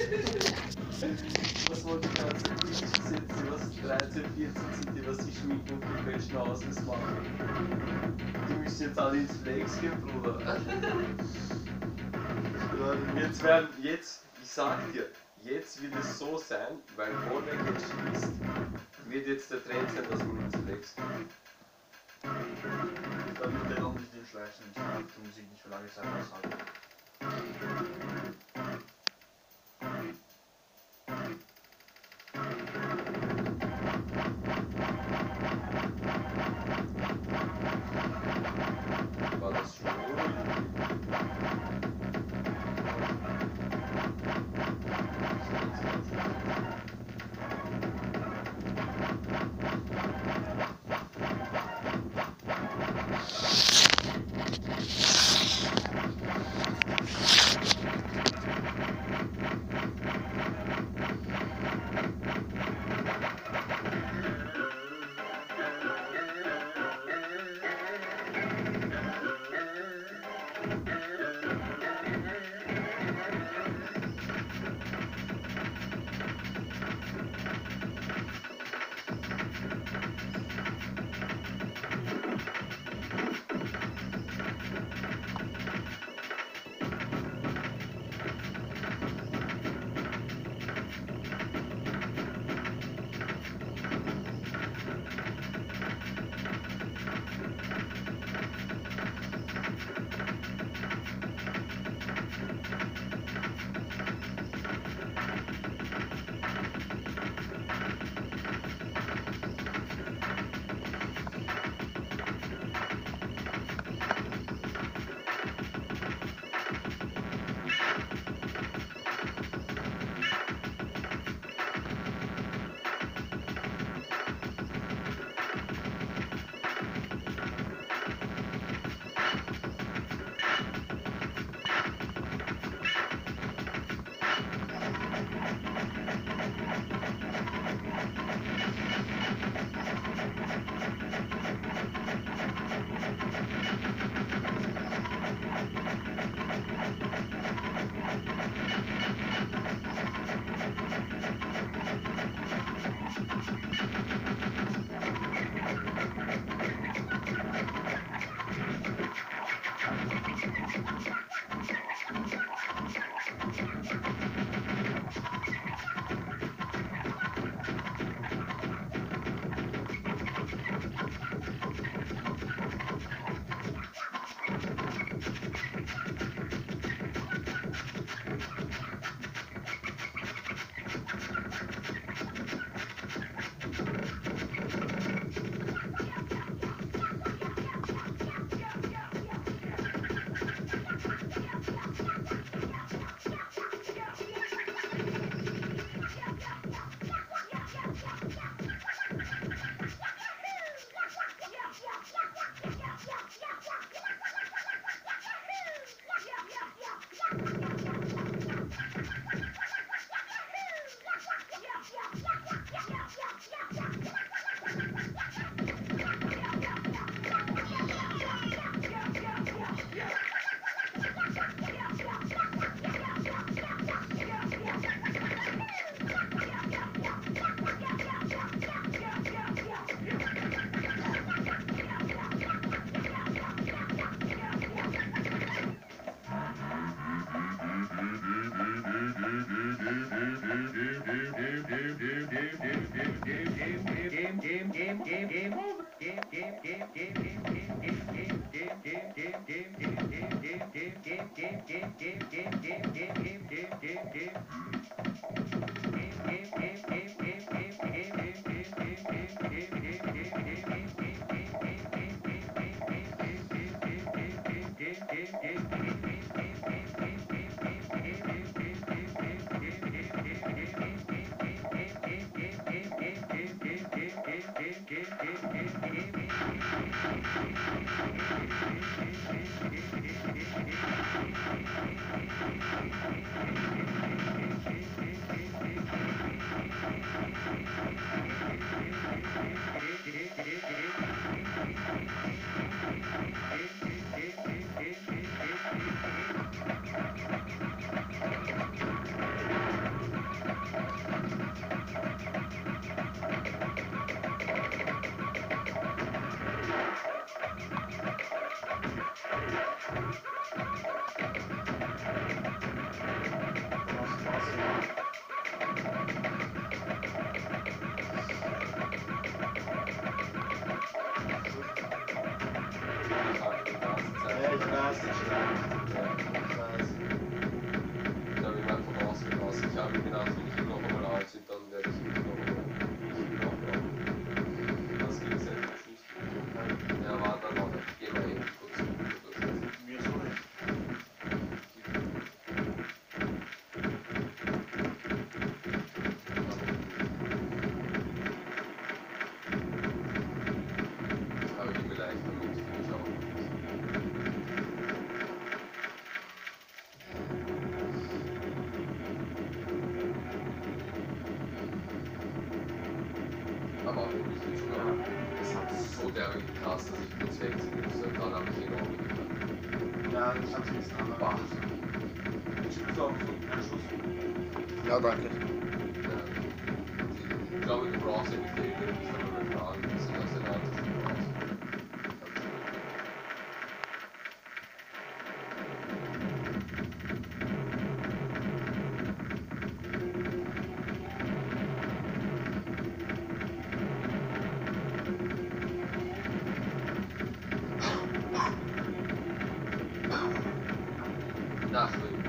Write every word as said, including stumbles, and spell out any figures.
Was wollte ich gerade so typisch setzen, was dreizehn, vierzehn sind, was die schminken und die besten Aussehen machen. Die müssen jetzt alle ins Flex gehen, Bruder. Jetzt werden, jetzt, ich sag dir, jetzt wird es so sein, weil Wolbeck jetzt schließt, wird jetzt der Trend sein, dass man ins Flex geht. Damit der noch nicht den Schleichen und die Musik nicht für lange Zeit aushalten. War das schon ruhig? Ich weiß, das ist schlecht. Ja. Ich weiß. Ich habe ihm einfach ausgelassen. Ich habe ihm gedacht, wenn ich ihn noch einmal alt sind, dann werde ich ihn noch einmal nicht noch brauchen. Das ging sehr zum Schluss. Ja, war dann noch nicht. Gehen wir eben kurz zu. Mir so nicht. Aber ich bin leicht damit, finde ich auch. Aber auch wirklich nicht sogar. Es hat so derbe krass, dass ich kurz wegziehen musste. Dann habe ich ihn auch mitgebracht. Ja, ich hab's jetzt an. Bah. Ich spiele auch so einen Schuss. Ja, danke. Ja. Ich glaube, du brauchst ja nicht die Idee, ich kann nur fragen, wie sie das in der Art Spiel aus. Nachschwimmen.